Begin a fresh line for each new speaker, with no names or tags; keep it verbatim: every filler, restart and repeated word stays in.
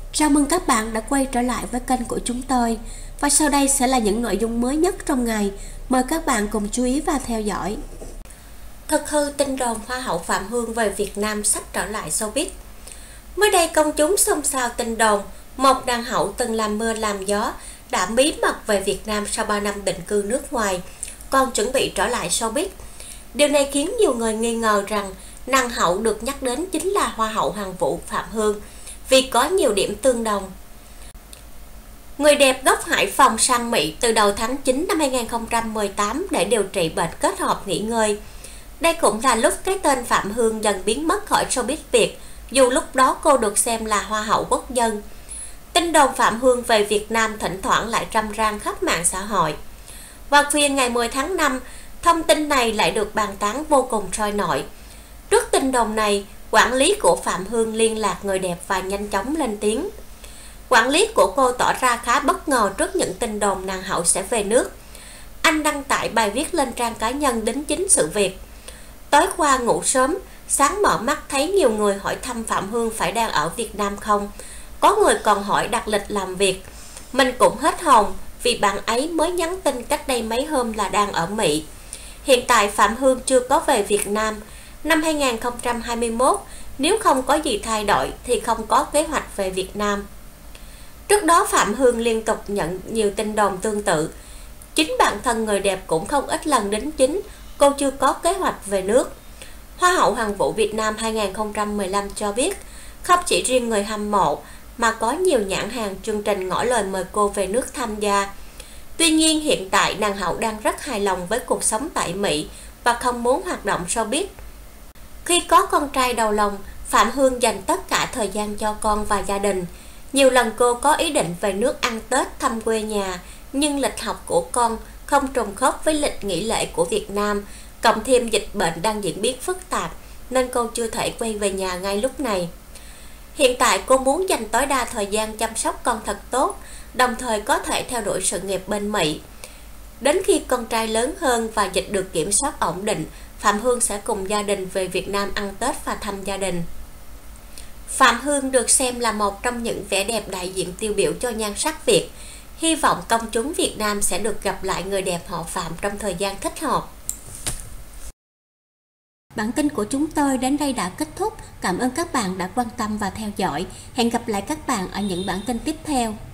Chào mừng các bạn đã quay trở lại với kênh của chúng tôi. Và sau đây sẽ là những nội dung mới nhất trong ngày. Mời các bạn cùng chú ý và theo dõi. Thực hư tin đồn Hoa hậu Phạm Hương về Việt Nam sắp trở lại showbiz. Mới đây công chúng xôn xao tin đồn một nàng hậu từng làm mưa làm gió đã bí mật về Việt Nam sau ba năm định cư nước ngoài, còn chuẩn bị trở lại showbiz. Điều này khiến nhiều người nghi ngờ rằng nàng hậu được nhắc đến chính là Hoa hậu Hoàn Vũ Phạm Hương, vì có nhiều điểm tương đồng. Người đẹp gốc Hải Phòng sang Mỹ từ đầu tháng chín năm hai nghìn không trăm mười tám để điều trị bệnh kết hợp nghỉ ngơi. Đây cũng là lúc cái tên Phạm Hương dần biến mất khỏi showbiz Việt, dù lúc đó cô được xem là Hoa hậu quốc dân. Tin đồn Phạm Hương về Việt Nam thỉnh thoảng lại râm ran khắp mạng xã hội. Vào khuya ngày mười tháng năm, thông tin này lại được bàn tán vô cùng sôi nổi. Trước tin đồn này, quản lý của Phạm Hương liên lạc người đẹp và nhanh chóng lên tiếng. Quản lý của cô tỏ ra khá bất ngờ trước những tin đồn nàng hậu sẽ về nước. Anh đăng tải bài viết lên trang cá nhân đính chính sự việc. Tối qua ngủ sớm, sáng mở mắt thấy nhiều người hỏi thăm Phạm Hương phải đang ở Việt Nam không. Có người còn hỏi đặt lịch làm việc. Mình cũng hết hồn vì bạn ấy mới nhắn tin cách đây mấy hôm là đang ở Mỹ. Hiện tại Phạm Hương chưa có về Việt Nam. Năm hai nghìn không trăm hai mươi mốt, nếu không có gì thay đổi thì không có kế hoạch về Việt Nam. Trước đó Phạm Hương liên tục nhận nhiều tin đồn tương tự. Chính bản thân người đẹp cũng không ít lần đính chính cô chưa có kế hoạch về nước. Hoa hậu Hoàn Vũ Việt Nam hai nghìn không trăm mười lăm cho biết, không chỉ riêng người hâm mộ mà có nhiều nhãn hàng chương trình ngỏ lời mời cô về nước tham gia. Tuy nhiên hiện tại nàng hậu đang rất hài lòng với cuộc sống tại Mỹ và không muốn hoạt động showbiz. Khi có con trai đầu lòng, Phạm Hương dành tất cả thời gian cho con và gia đình. Nhiều lần cô có ý định về nước ăn Tết thăm quê nhà, nhưng lịch học của con không trùng khớp với lịch nghỉ lễ của Việt Nam, cộng thêm dịch bệnh đang diễn biến phức tạp, nên cô chưa thể quay về nhà ngay lúc này. Hiện tại cô muốn dành tối đa thời gian chăm sóc con thật tốt, đồng thời có thể theo đuổi sự nghiệp bên Mỹ. Đến khi con trai lớn hơn và dịch được kiểm soát ổn định, Phạm Hương sẽ cùng gia đình về Việt Nam ăn Tết và thăm gia đình. Phạm Hương được xem là một trong những vẻ đẹp đại diện tiêu biểu cho nhan sắc Việt. Hy vọng công chúng Việt Nam sẽ được gặp lại người đẹp họ Phạm trong thời gian thích hợp. Bản tin của chúng tôi đến đây đã kết thúc. Cảm ơn các bạn đã quan tâm và theo dõi. Hẹn gặp lại các bạn ở những bản tin tiếp theo.